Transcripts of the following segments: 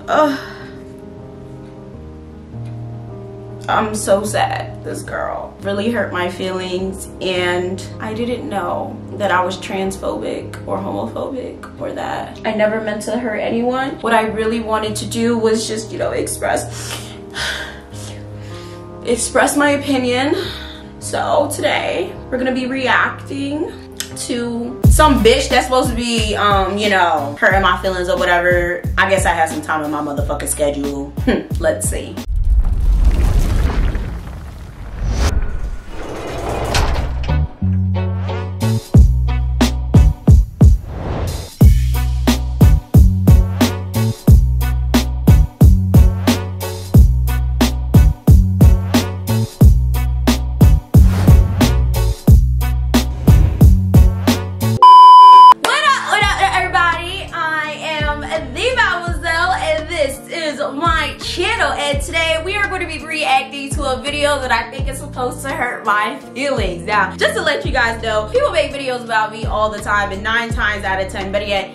I'm so sad. This girl really hurt my feelings, and I didn't know that I was transphobic or homophobic or that. I never meant to hurt anyone. What I really wanted to do was just, you know, express my opinion. So today we're gonna be reacting to some bitch that's supposed to be, you know, hurting my feelings or whatever. I guess I had some time in my motherfucking schedule. Let's see. And today we are going to be reacting to a video that I think is supposed to hurt my feelings. Now, just to let you guys know, people make videos about me all the time, and 9 times out of 10, better yet,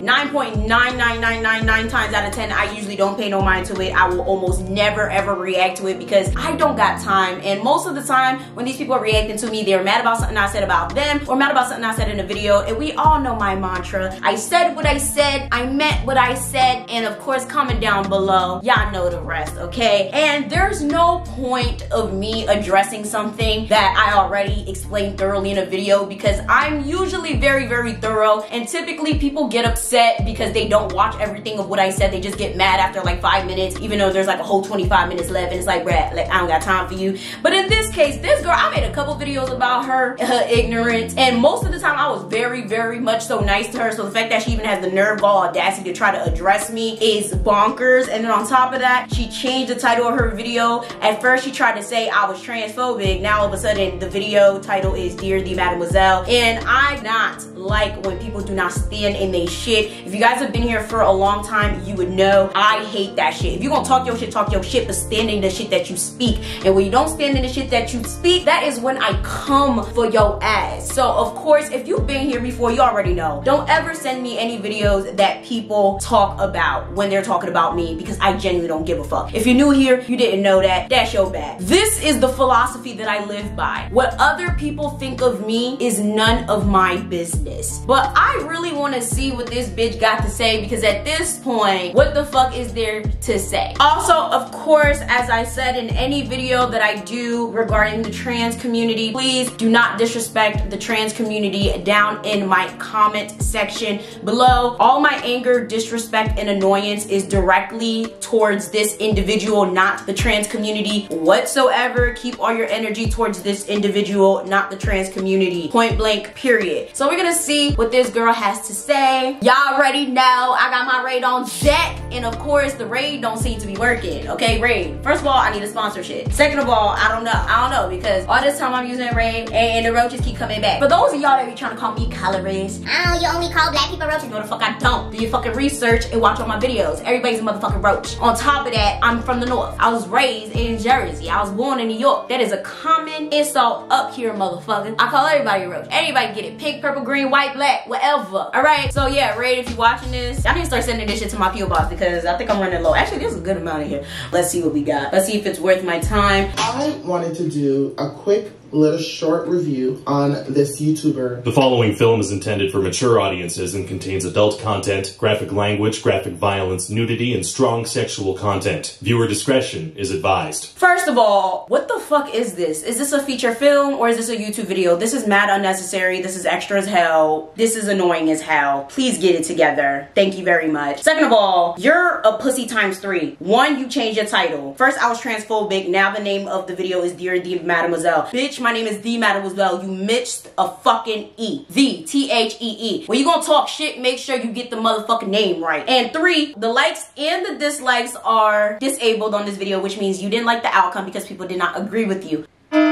9.99999 times out of 10, I usually don't pay no mind to it. I will almost never ever react to it because I don't got time. And most of the time, when these people are reacting to me, they're mad about something I said about them or mad about something I said in a video. And we all know my mantra. I said what I said, I meant what I said, and of course, comment down below. Y'all know the rest, okay? And there's no point of me addressing something that I already explained thoroughly in a video because I'm usually very, very thorough, and typically people get upset because they don't watch everything of what I said. They just get mad after like 5 minutes, even though there's like a whole 25 minutes left, and it's like, bruh, like, I don't got time for you. But in this case, this girl, I made a couple videos about her ignorance, and most of the time I was very, very much so nice to her. So the fact that she even has the nerve, gall, audacity to try to address me is bonkers. And then on top of that, she changed the title of her video. At first she tried to say I was transphobic. Now all of a sudden the video title is Dear the Mademoiselle. And I not like when people do not stand in their shit. If you guys have been here for a long time, you would know I hate that shit. If you're gonna talk your shit, but stand in the shit that you speak. And when you don't stand in the shit that you speak, that is when I come for your ass. So of course, if you've been here before, you already know. Don't ever send me any videos that people talk about when they're talking about me, because I genuinely don't give a fuck. If you're new here, you didn't know that, that's your bad. This is the philosophy that I live by. What other people think of me is none of my business. But I really want to see what this bitch got to say, because at this point, what the fuck is there to say? Also, of course, as I said in any video that I do regarding the trans community, please do not disrespect the trans community down in my comment section below. All my anger, disrespect, and annoyance is directly towards this individual, not the trans community whatsoever. Keep all your energy towards this individual, not the trans community. Point blank, period. So we're gonna see what this girl has to say. Y'all already know I got my Raid on deck, and of course the Raid don't seem to be working. Okay, Raid. First of all, I need a sponsorship. Second of all, I don't know because all this time I'm using Raid and the roaches keep coming back. For those of y'all that be trying to call me colorist, oh, you only call black people roaches. No, the fuck I don't. Do your fucking research and watch all my videos. Everybody's a motherfucking roach. On top of that, I'm from the north. I was raised in Jersey. I was born in New York. That is a common insult up here, motherfucker. I call everybody a roach. Anybody get it. Pink, purple, green, white, black, whatever. Alright, so yeah, Raid, if you're watching this, I need to start sending this shit to my P.O. box because I think I'm running low. Actually, there's a good amount in here. Let's see what we got. Let's see if it's worth my time. I wanted to do a quick little short review on this YouTuber. The following film is intended for mature audiences and contains adult content, graphic language, graphic violence, nudity, and strong sexual content. Viewer discretion is advised. First of all, what the fuck is this? Is this a feature film or is this a YouTube video? This is mad unnecessary. This is extra as hell. This is annoying as hell. Please get it together. Thank you very much. Second of all, you're a pussy times 3. 1, you changed your title. First, I was transphobic. Now the name of the video is Dear the Mademoiselle. Bitch, my name is The Mademoiselle. You mixed a fucking E. The, T-H-E-E. When you gonna talk shit, make sure you get the motherfucking name right. And 3, the likes and the dislikes are disabled on this video, which means you didn't like the outcome because people did not agree with you.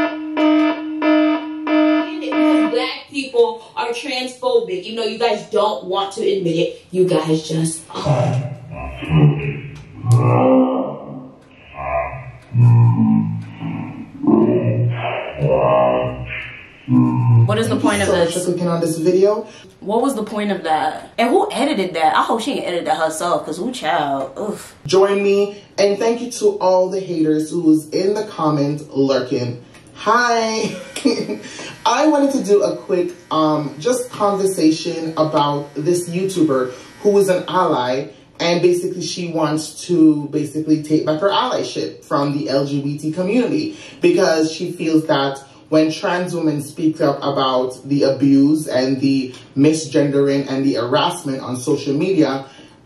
Black people are transphobic. You know, you guys don't want to admit it. You guys just are. What is the point point of much this? for clicking on this video. What was the point of that? And who edited that? I hope she ain't edited that herself, because who child? Oof. Join me, and thank you to all the haters who was in the comments lurking. Hi. I wanted to do a quick just conversation about this YouTuber who is an ally, and basically she wants to basically take back her allyship from the LGBT community because she feels that when trans women speak up about the abuse and the misgendering and the harassment on social media,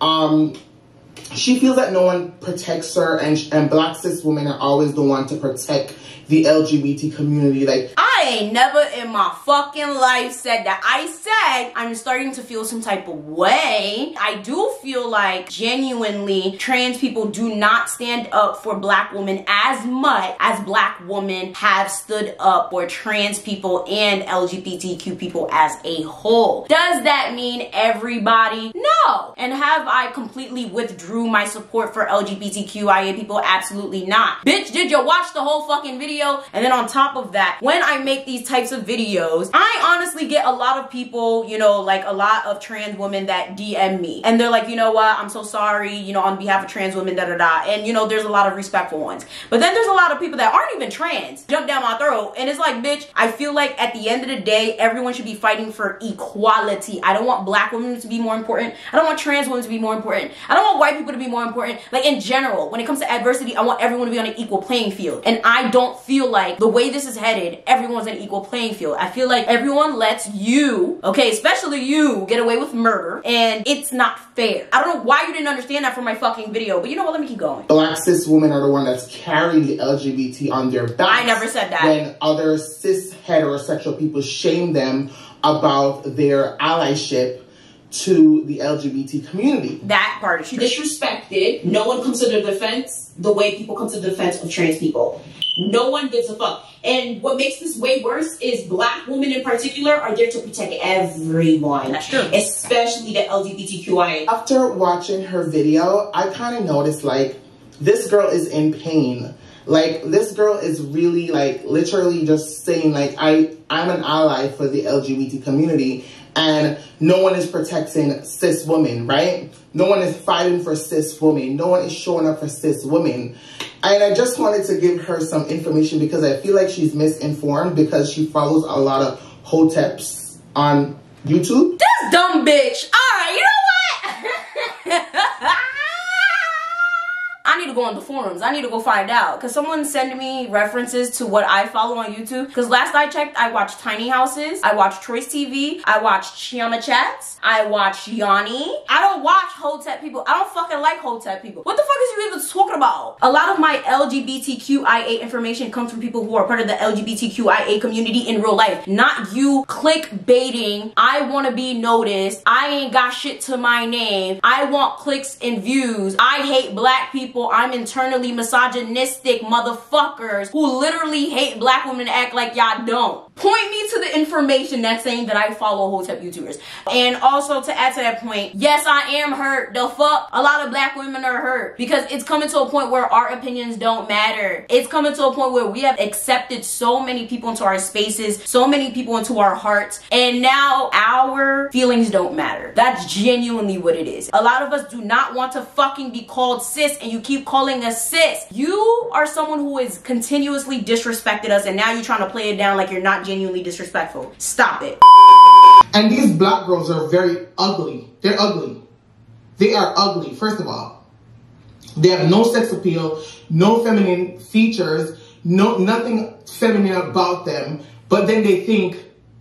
she feels that no one protects her, and black cis women are always the one to protect the LGBT community. Like, I ain't never in my fucking life said that. I said I'm starting to feel some type of way. I do feel like genuinely trans people do not stand up for black women as much as black women have stood up for trans people and LGBTQ people as a whole. Does that mean everybody? No. And have I completely withdrew my support for LGBTQIA people? Absolutely not. Bitch, did you watch the whole fucking video? And then on top of that, when I make these types of videos, I honestly get a lot of people, you know, like a lot of trans women that DM me. And they're like, you know what, I'm so sorry, you know, on behalf of trans women, da-da-da. And, you know, there's a lot of respectful ones. But then there's a lot of people that aren't even trans, jump down my throat. And it's like, bitch, I feel like at the end of the day, everyone should be fighting for equality. I don't want black women to be more important. I don't want trans women to be more important. I don't want white people to be more important. Like, in general, when it comes to adversity, I want everyone to be on an equal playing field. And I don't feel like the way this is headed, everyone's an equal playing field. I feel like everyone lets you, okay, especially you, get away with murder, and it's not fair. I don't know why you didn't understand that from my fucking video, but you know what, let me keep going. Black cis women are the one that's carrying the LGBT on their backs. I never said that. When other cis heterosexual people shame them about their allyship to the LGBT community. That part is true. Disrespected. No one comes to the defense the way people come to the defense of trans people. No one gives a fuck. And what makes this way worse is black women in particular are there to protect everyone. That's true. Especially the LGBTQIA. After watching her video, I kind of noticed, like, this girl is in pain. Like, this girl is really, like, literally just saying, like, I'm an ally for the LGBT community, and no one is protecting cis women, right? No one is fighting for cis women. No one is showing up for cis women. And I just wanted to give her some information because I feel like she's misinformed because she follows a lot of hoteps on YouTube. This dumb bitch. Alright, you know what? I need to go on the forums. I need to go find out. Because someone sent me references to what I follow on YouTube. Because last I checked, I watched Tiny Houses. I watched Choice TV. I watched Chiana Chats. I watched Yanni. I don't watch Hotep people. I don't fucking like Hotep people. What the fuck is you even talking about? A lot of my LGBTQIA information comes from people who are part of the LGBTQIA community in real life. Not you clickbaiting. I want to be noticed. I ain't got shit to my name. I want clicks and views. I hate black people. I'm internally misogynistic motherfuckers who literally hate black women and act like y'all don't. Point me to the information that's saying that I follow Hotep YouTubers. And also to add to that point, yes, I am hurt. The fuck? A lot of black women are hurt because it's coming to a point where our opinions don't matter. It's coming to a point where we have accepted so many people into our spaces, so many people into our hearts, and now our feelings don't matter. That's genuinely what it is. A lot of us do not want to fucking be called cis, and you keep calling us cis. You are someone who has continuously disrespected us, and now you're trying to play it down like you're not genuinely disrespectful. Stop it. And these black girls are very ugly. They're ugly. They are ugly, first of all. They have no sex appeal, no feminine features, nothing feminine about them, but then they think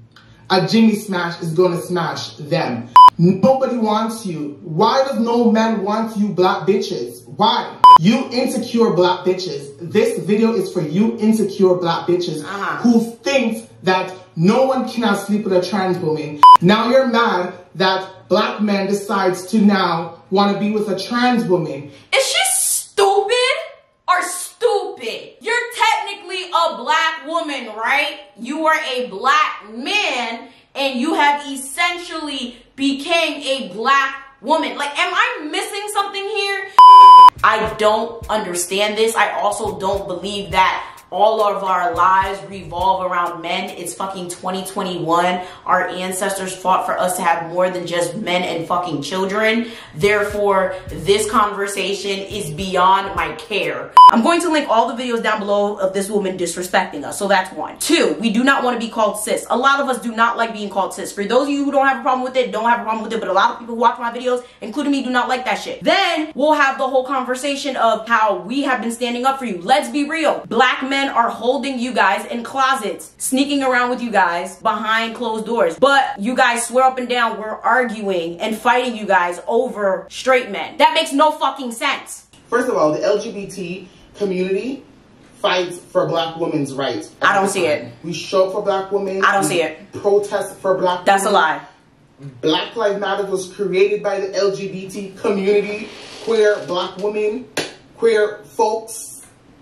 a Jimmy Smash is gonna smash them. Nobody wants you. Why does no man want you black bitches? Why? You insecure black bitches. This video is for you insecure black bitches who think that no one cannot sleep with a trans woman. Now you're mad that black man decides to now want to be with a trans woman. Is she stupid or stupid? You're technically a black woman, right? You are a black man and you have essentially became a black woman. Like, am I missing something here? I don't understand this. I also don't believe that all of our lives revolve around men. It's fucking 2021. Our ancestors fought for us to have more than just men and fucking children. Therefore, this conversation is beyond my care. I'm going to link all the videos down below of this woman disrespecting us. So that's one. Two, we do not want to be called sis. A lot of us do not like being called sis. For those of you who don't have a problem with it, don't have a problem with it. But a lot of people who watch my videos, including me, do not like that shit. Then we'll have the whole conversation of how we have been standing up for you. Let's be real. Black men are holding you guys in closets, sneaking around with you guys behind closed doors. But you guys swear up and down we're arguing and fighting you guys over straight men. That makes no fucking sense. First of all, the LGBT community fights for black women's rights. I don't see it. We show up for black women. I don't see it. Protest for black women. That's a lie. Black Lives Matter was created by the LGBT community, queer black women, queer folks.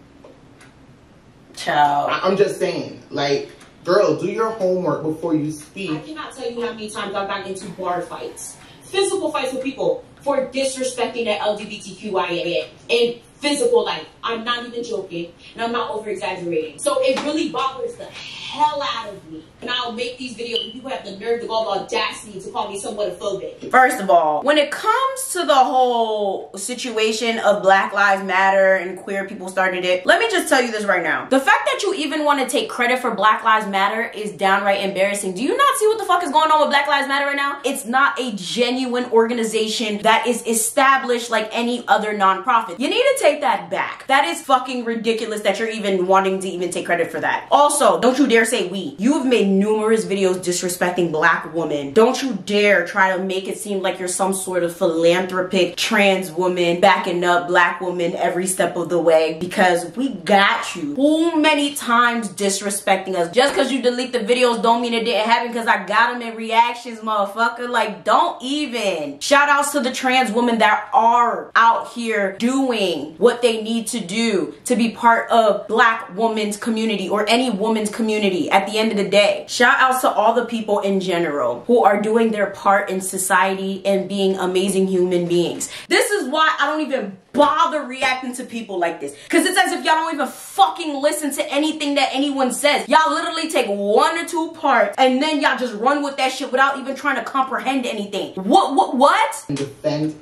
Child. I'm just saying, like, girl, do your homework before you speak. I cannot tell you how many times I've gotten into bar fights, physical fights with people for disrespecting the LGBTQIA and physical life. I'm not even joking, and I'm not over exaggerating. So it really bothers the hell out of me. And I'll make these videos and people have the nerve to go the audacity to call me somewhat phobic. First of all, when it comes to the whole situation of Black Lives Matter and queer people started it, let me just tell you this right now. The fact that you even want to take credit for Black Lives Matter is downright embarrassing. Do you not see what the fuck is going on with Black Lives Matter right now? It's not a genuine organization that is established like any other nonprofit. You need to take that back. That is fucking ridiculous that you're even wanting to even take credit for that. Also, don't you dare say we. You have made numerous videos disrespecting black women. Don't you dare try to make it seem like you're some sort of philanthropic trans woman backing up black women every step of the way, because we got you. Too many times disrespecting us. Just because you delete the videos don't mean it didn't happen, because I got them in reactions, motherfucker. Like, don't even. Shout outs to the trans women that are out here doing what they need to do to be part of black women's community or any woman's community at the end of the day. Shout outs to all the people in general who are doing their part in society and being amazing human beings. This is why I don't even bother reacting to people like this, because it's as if y'all don't even fucking listen to anything that anyone says. Y'all literally take 1 or 2 parts and then y'all just run with that shit without even trying to comprehend anything. What? And defend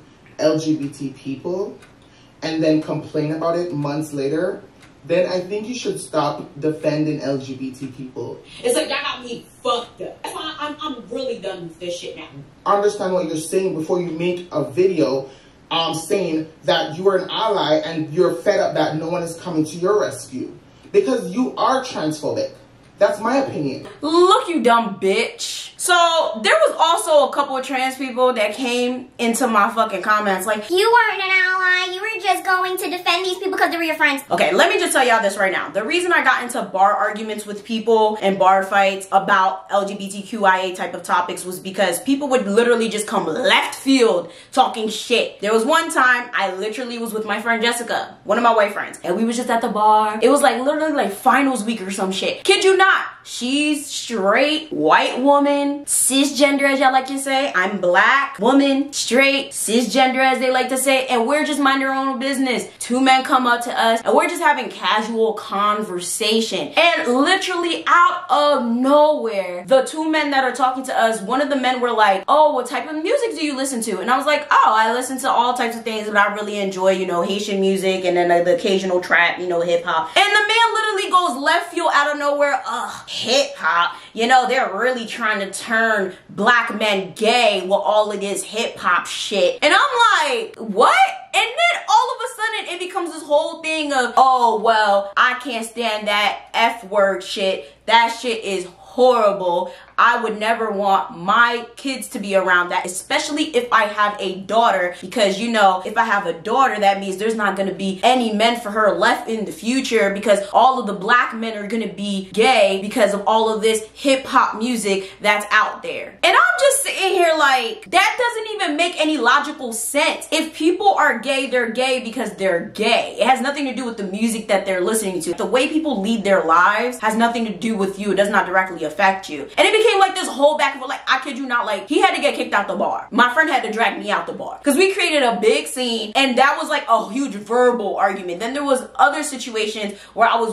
LGBT people and then complain about it months later, then I think you should stop defending LGBT people. It's like, y'all got me fucked up. That's why I'm really done with this shit now. Understand what you're saying before you make a video saying that you are an ally and you're fed up that no one is coming to your rescue. Because you are transphobic. That's my opinion. Look, you dumb bitch. So there was also a couple of trans people that came into my fucking comments like, you weren't an ally, you were just going to defend these people because they were your friends. okay, let me just tell y'all this right now. The reason I got into bar arguments with people and bar fights about LGBTQIA type of topics was because people would literally just come left field talking shit. There was one time I literally was with my friend Jessica, one of my white friends, and we was just at the bar. It was like literally like finals week or some shit. Kid you not. She's straight, white woman, cisgender as y'all like to say. I'm black, woman, straight, cisgender as they like to say, and we're just minding our own business. 2 men come up to us and we're just having casual conversation. And literally out of nowhere, the 2 men that are talking to us, one of the men were like, oh, what type of music do you listen to? And I was like, oh, I listen to all types of things, but I really enjoy, you know, Haitian music and then the occasional trap, you know, hip hop. And the man literally goes left field out of nowhere, hip hop. You know, they're really trying to turn black men gay with all of this hip hop shit. And I'm like, what? And then all of a sudden it becomes this whole thing of, oh, well, I can't stand that F word shit. That shit is horrible. I would never want my kids to be around that, especially if I have a daughter, because, you know, if I have a daughter, that means there's not going to be any men for her left in the future, because all of the black men are going to be gay because of all of this hip hop music that's out there. And I'm just sitting here like, that doesn't even make any logical sense. If people are gay, they're gay because they're gay. It has nothing to do with the music that they're listening to. The way people lead their lives has nothing to do with you. It does not directly affect you. And it became like this whole back and forth. Like, I kid you not, like, he had to get kicked out the bar. My friend had to drag me out the bar because we created a big scene, and that was like a huge verbal argument. Then there was other situations where I was with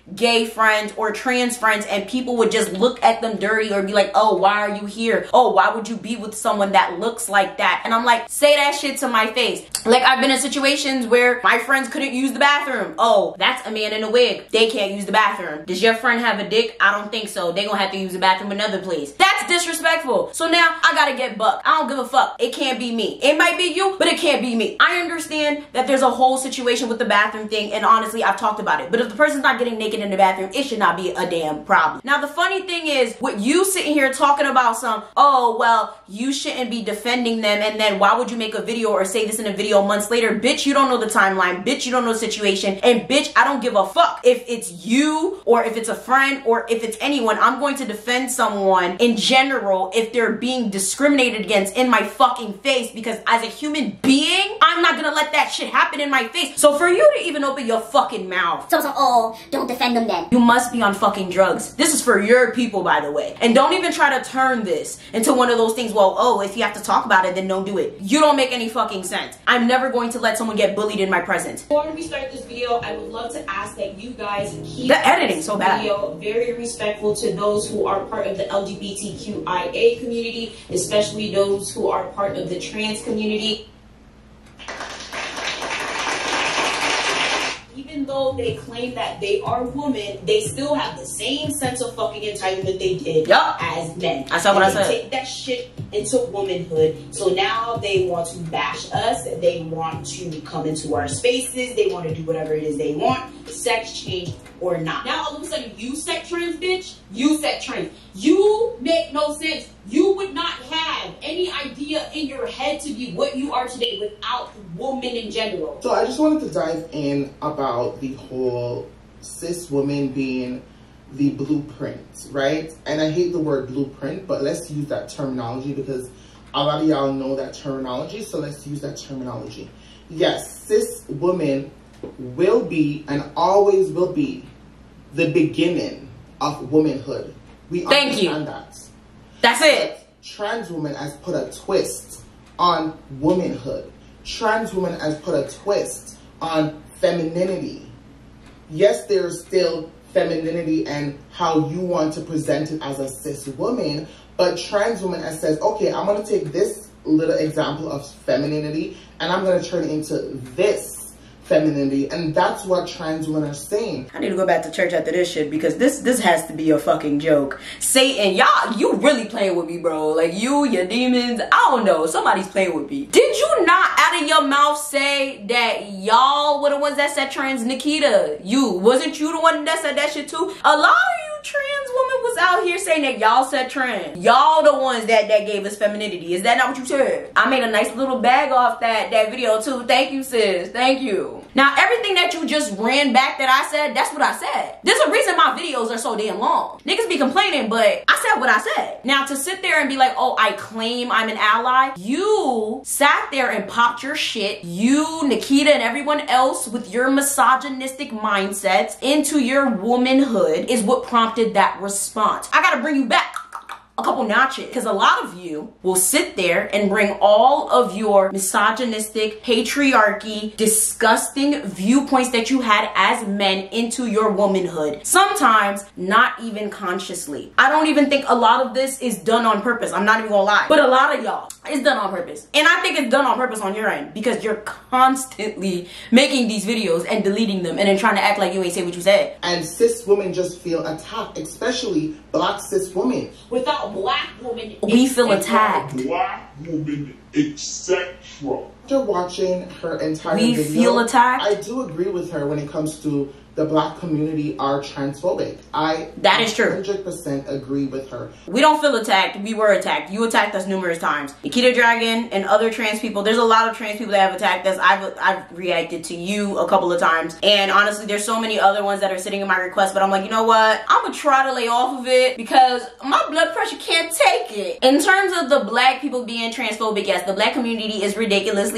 gay friends or trans friends and people would just look at them dirty or be like, oh, why are you here? Oh, why would you be with someone that looks like that? And I'm like, say that shit to my face. Like, I've been in situations where my friends couldn't use the bathroom. Oh, that's a man in a wig. They can't use the bathroom. Does your friend have a dick? I don't think so. They gonna have to use the bathroom another place. That's disrespectful. So now I gotta get bucked. I don't give a fuck. It can't be me. It might be you, but it can't be me. I understand that there's a whole situation with the bathroom thing, and honestly, I've talked about it. But if the person's not getting naked in the bathroom, it should not be a damn problem. Now, the funny thing is, with you sitting here talking about some, oh, well, you shouldn't be defending them, and then why would you make a video or say this in a video months later? Bitch, you don't know the timeline. Bitch, you don't know the situation. And bitch, I don't give a fuck if it's you or if it's a friend or if it's anyone. I'm going to defend someone in general if they're being discriminated against in my fucking face, because as a human being, I'm not gonna let that shit happen in my face. So for you to even open your fucking mouth, So, oh, don't defend them then. you must be on fucking drugs. This is for your people, by the way. And don't even try to turn this into one of those things, well, oh, if you have to talk about it, then don't do it. You don't make any fucking sense. I'm never going to let someone get bullied in my presence. Before we start this video, I would love to ask that you guys keep The editing this so bad. video very respectful to those who are part of the LGBTQIA community, especially those who are part of the trans community. Even though they claim that they are women, they still have the same sense of fucking entitlement they did as men. I said what I said. Take that shit into womanhood. So now they want to bash us. They want to come into our spaces. They want to do whatever it is they want, sex change or not. Now all of a sudden you set trends, bitch. You set trends. You make no sense. You would not have any idea in your head to be what you are today without women in general. So I just wanted to dive in about the whole cis woman being the blueprint, right? And I hate the word blueprint, but let's use that terminology because a lot of y'all know that terminology, so let's use that terminology. Yes, cis women will be and always will be the beginning of womanhood. We understand that. That's it. But trans woman has put a twist on womanhood. Trans woman has put a twist on femininity. Yes, there's still femininity and how you want to present it as a cis woman, but trans woman has says, okay, I'm going to take this little example of femininity and I'm going to turn it into this femininity, and that's what trans women are saying. I need to go back to church after this shit because this has to be a fucking joke. Satan, y'all, you really playing with me, bro. Like you, your demons, I don't know. Somebody's playing with me. Did you not out of your mouth say that y'all were the ones that said trans? Nikita, wasn't you the one that said that shit too? A lot of you trans women was out here saying that y'all said trans. Y'all the ones that gave us femininity. Is that not what you said? I made a nice little bag off that video too. Thank you, sis. Thank you. Now, everything that you just ran back that I said, that's what I said. There's a reason my videos are so damn long. Niggas be complaining, but I said what I said. Now, to sit there and be like, oh, I claim I'm an ally. You sat there and popped your shit. You, Nikita, and everyone else with your misogynistic mindsets into your womanhood is what prompted that response. I gotta bring you back a couple notches because a lot of you will sit there and bring all of your misogynistic, patriarchy, disgusting viewpoints that you had as men into your womanhood. Sometimes not even consciously. I don't even think a lot of this is done on purpose. I'm not even gonna lie, but a lot of y'all, it's done on purpose. And I think it's done on purpose on your end because you're constantly making these videos and deleting them and then trying to act like you ain't say what you said. And cis women just feel attacked, especially black cis women. Without black women, we feel attacked. Black woman, etc. After watching her entire We video, feel attacked. I do agree with her when it comes to the black community are transphobic. That is true. 100% agree with her. We don't feel attacked. We were attacked. You attacked us numerous times. Nikita Dragon and other trans people. There's a lot of trans people that have attacked us. I've reacted to you a couple of times. And honestly, there's so many other ones that are sitting in my request. But I'm like, you know what? I'm going to try to lay off of it because my blood pressure can't take it. In terms of the black people being transphobic, yes, the black community is ridiculously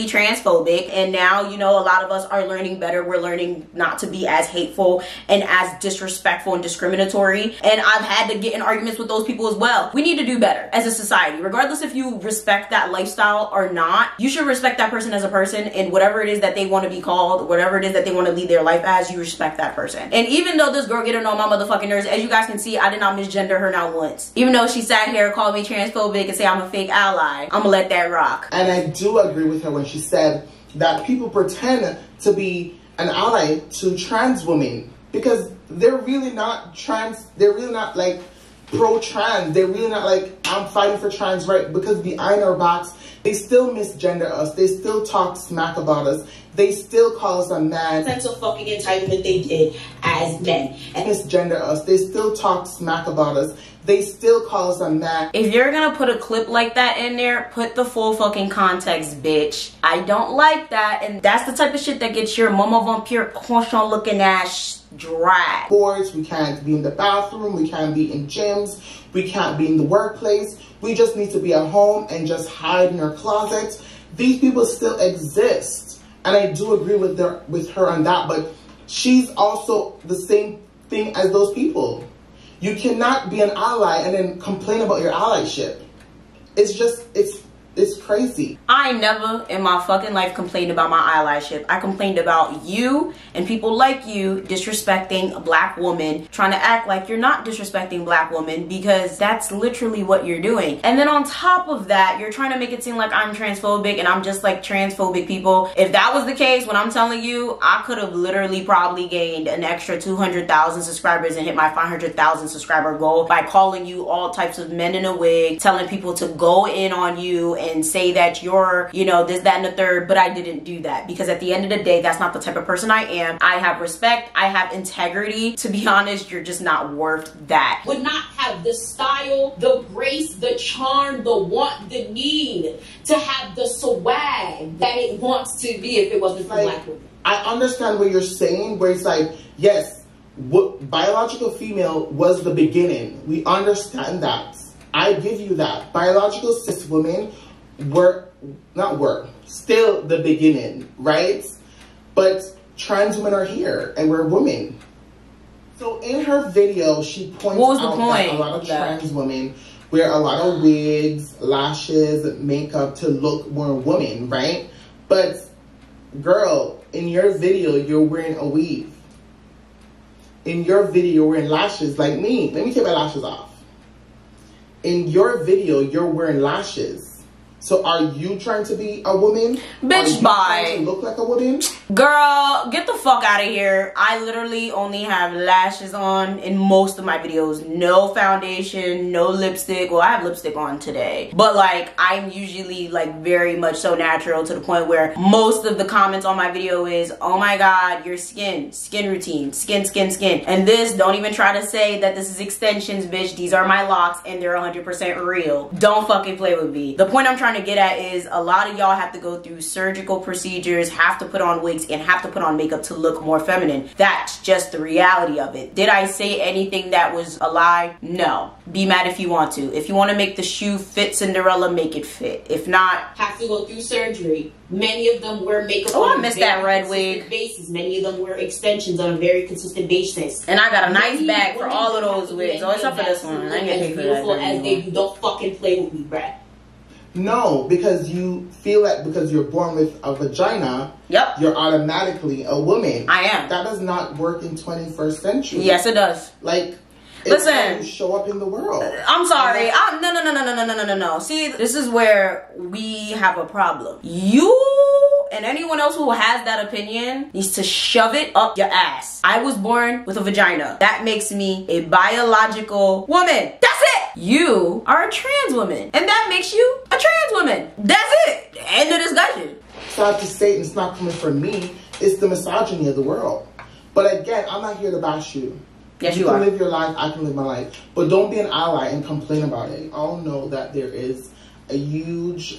be transphobic, and now, you know, a lot of us are learning better. We're learning not to be as hateful and as disrespectful and discriminatory, and I've had to get in arguments with those people as well. We need to do better as a society. Regardless if you respect that lifestyle or not, you should respect that person as a person, and whatever it is that they want to be called, whatever it is that they want to lead their life as, you respect that person. And even though this girl get on my motherfucking nerves, as you guys can see, I did not misgender her not once. Even though she sat here, called me transphobic, and say I'm a fake ally, I'm gonna let that rock. And I do agree with her when she said that people pretend to be an ally to trans women because they're really not trans. They're really not like pro-trans. They're really not like, I'm fighting for trans right, because behind our backs, they still misgender us. They still talk smack about us. They still call us a man. Sense of fucking entitlement they did as men. And misgender us. They still talk smack about us. They still call us a man. If you're gonna put a clip like that in there, put the full fucking context, bitch. I don't like that, and that's the type of shit that gets your mama vampire cochon looking ass dry. Sports, we can't be in the bathroom, we can't be in gyms, we can't be in the workplace. We just need to be at home and just hide in our closets. These people still exist, and I do agree with her on that, but she's also the same thing as those people. You cannot be an ally and then complain about your allyship. It's just, it's crazy. I never in my fucking life complained about my allyship. I complained about you and people like you disrespecting a black woman, trying to act like you're not disrespecting black women, because that's literally what you're doing. And then on top of that, you're trying to make it seem like I'm transphobic and I'm just like transphobic people. If that was the case, when I'm telling you, I could have literally probably gained an extra 200,000 subscribers and hit my 500,000 subscriber goal by calling you all types of men in a wig, telling people to go in on you and say that you're, you know, this, that, and the third, but I didn't do that, because at the end of the day, that's not the type of person I am. I have respect, I have integrity. To be honest, you're just not worth that. Would not have the style, the grace, the charm, the want, the need to have the swag that it wants to be if it wasn't for black women. I understand what you're saying, where it's like, yes, what biological female was the beginning. We understand that. I give you that. Biological cis women still the beginning, right? But trans women are here and we're women. So in her video, she points out that a lot of trans women wear a lot of wigs, lashes, makeup to look more woman, right? But girl, in your video, you're wearing a weave. In your video, you're wearing lashes like me. Let me take my lashes off. In your video, you're wearing lashes. So are you trying to be a woman? Bitch, bye. Trying to look like a woman? Girl, get the fuck out of here. I literally only have lashes on in most of my videos. No foundation, no lipstick. Well, I have lipstick on today. But like, I'm usually like very much so natural, to the point where most of the comments on my video is, oh my God, your skin routine, skin. And this, don't even try to say that this is extensions, bitch. These are my locks and they're 100% real. Don't fucking play with me. The point I'm trying to get at is, a lot of y'all have to go through surgical procedures, have to put on wigs, and have to put on makeup to look more feminine. That's just the reality of it. Did I say anything that was a lie? No. Be mad if you want to. If you want to make the shoe fit Cinderella, make it fit. If not, have to go through surgery. Many of them wear makeup on I missed that red wig basis. Many of them wear extensions on a very consistent basis. And I got a nice bag for all of those wigs. Oh, except for this one. I ain't getting paid for that. Beautiful as they do. Don't fucking play with me, bruh. No, because you feel like because you're born with a vagina, yep, you're automatically a woman. I am. That does not work in 21st century. Yes, it does. Like, listen, it's how you show up in the world. I'm sorry. No. See, this is where we have a problem. You and anyone else who has that opinion needs to shove it up your ass. I was born with a vagina. That makes me a biological woman. That's it. You are a trans woman, and that makes you a trans woman. That's it. End of discussion. Sad to say, it's not coming from me. It's the misogyny of the world. But again, I'm not here to bash you. Yes, you can live your life, I can live my life. But don't be an ally and complain about it. All know that there is a huge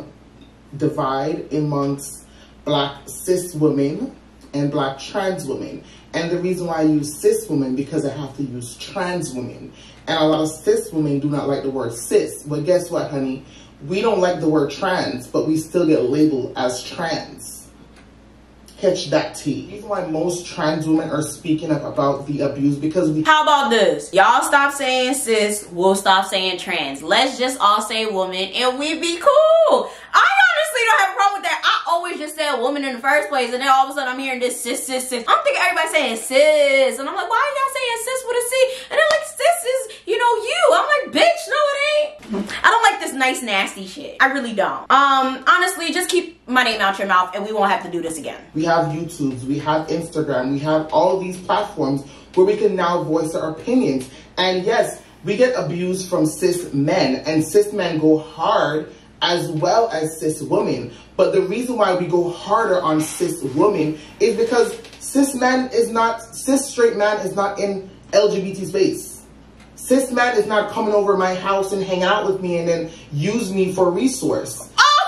divide amongst black cis women and black trans women. And the reason why I use cis women, because I have to use trans women. And a lot of cis women do not like the word cis. But guess what, honey? we don't like the word trans, but we still get labeled as trans. Catch that tea. The reason why most trans women are speaking up about the abuse because we— How about this? Y'all stop saying cis, we'll stop saying trans. Let's just all say woman and we be cool. I honestly don't have a problem with that. I always just said woman in the first place, and then all of a sudden I'm hearing this cis, cis, cis. I'm thinking everybody saying cis, and I'm like, why are y'all saying cis with a C? And they're like, cis is, you know, you. I'm like, bitch, no it ain't. I don't like this nice nasty shit. I really don't. Honestly, just keep my name out your mouth and we won't have to do this again. We have YouTubes, we have Instagram, we have all of these platforms where we can now voice our opinions. And yes, we get abused from cis men, and cis men go hard as well as cis women. But the reason why we go harder on cis women is because cis straight man is not in LGBT space. Cis man is not coming over my house and hanging out with me and then use me for a resource.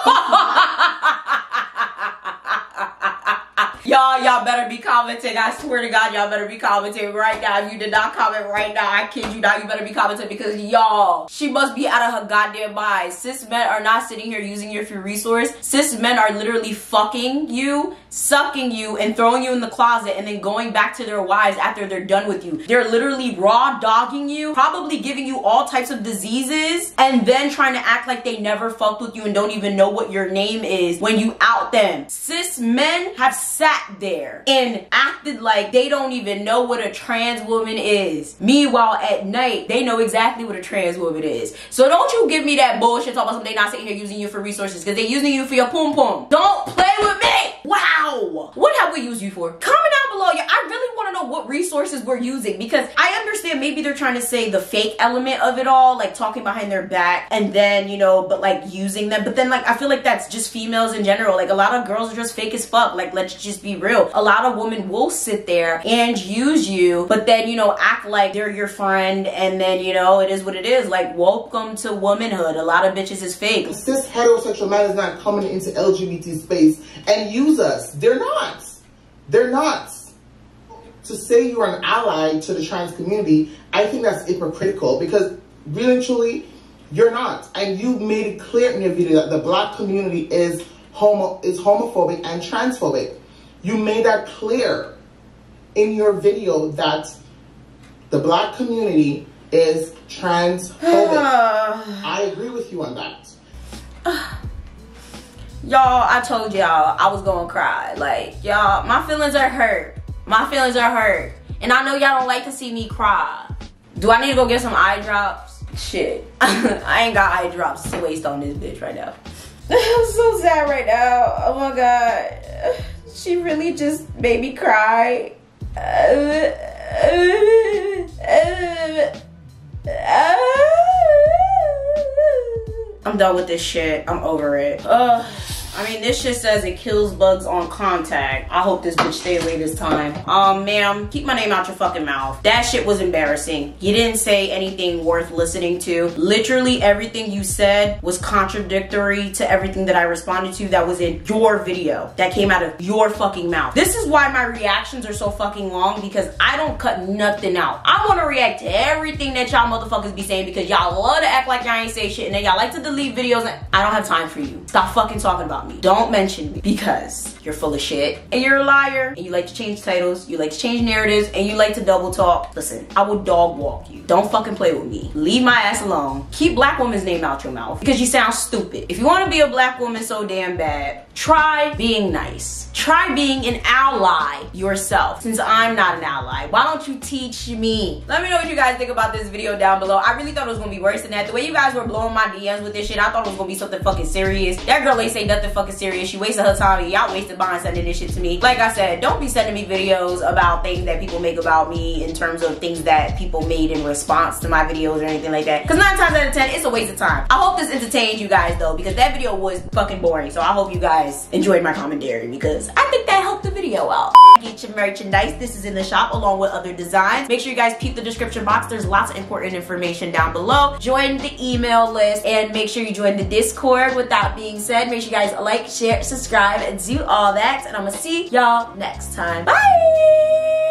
Y'all better be commenting. I swear to God, y'all better be commenting right now. If you did not comment right now, I kid you not, you better be commenting, because y'all, she must be out of her goddamn mind. Cis men are not sitting here using you for your resource. Cis men are literally fucking you, sucking you, and throwing you in the closet and then going back to their wives after they're done with you. They're literally raw dogging you, probably giving you all types of diseases, and then trying to act like they never fucked with you and don't even know what your name is when you out them. Cis men have sat there and acted like they don't even know what a trans woman is. Meanwhile, at night, they know exactly what a trans woman is. So don't you give me that bullshit talking about something they not sitting here using you for resources, because they're using you for your pum pum. Don't play with me. Wow. What have we used you for? Comment down below. Yeah, I really want to know what resources we're using, because I understand maybe they're trying to say the fake element of it all, like talking behind their back and then, you know, but like using them. But then like, I feel like that's just females in general. Like a lot of girls are just fake as fuck. Like, let's just be real. A lot of women will sit there and use you, but then, you know, act like they're your friend, and then, you know, it is what it is. Like, welcome to womanhood. A lot of bitches is fake. Cis heterosexual man is not coming into LGBT space and use us. They're not. They're not. To say you're an ally to the trans community, I think that's hypocritical, because really and truly, you're not. And you made it clear in your video that the black community is homophobic and transphobic. You made that clear in your video that the black community is transphobic. I agree with you on that. Y'all, I told y'all I was gonna cry. Like, y'all, my feelings are hurt. My feelings are hurt. And I know y'all don't like to see me cry. Do I need to go get some eye drops? Shit. I ain't got eye drops to waste on this bitch right now. I'm so sad right now. Oh my God. She really just made me cry. I'm done with this shit. I'm over it. I mean, this shit says it kills bugs on contact. I hope this bitch stay away this time. Ma'am, keep my name out your fucking mouth. That shit was embarrassing. You didn't say anything worth listening to. Literally everything you said was contradictory to everything that I responded to that was in your video, that came out of your fucking mouth. This is why my reactions are so fucking long, because I don't cut nothing out. I want to react to everything that y'all motherfuckers be saying, because y'all love to act like y'all ain't say shit, and then y'all like to delete videos, and I don't have time for you. Stop fucking talking about me. Don't mention me, because you're full of shit and you're a liar, and you like to change titles, you like to change narratives, and you like to double talk. Listen, I will dog walk you. Don't fucking play with me. Leave my ass alone. Keep black woman's name out your mouth, because you sound stupid. If you want to be a black woman so damn bad, try being nice. Try being an ally yourself, since I'm not an ally. Why don't you teach me? Let me know what you guys think about this video down below. I really thought it was gonna be worse than that. The way you guys were blowing my DMs with this shit, I thought it was gonna be something fucking serious. That girl ain't say nothing fucking serious. She wasted her time, and y'all wasted mine sending this shit to me. Like I said, don't be sending me videos about things that people make about me, in terms of things that people made in response to my videos or anything like that, because 9 times out of 10 it's a waste of time. I hope this entertained you guys though, because that video was fucking boring. So I hope you guys enjoyed my commentary, because I think that helped the video out. Get your merchandise. This is in the shop along with other designs. Make sure you guys peep the description box. There's lots of important information down below. Join the email list, and make sure you join the Discord. With that being said, make sure you guys like, share, subscribe, and do all that, and I'm gonna see y'all next time. Bye.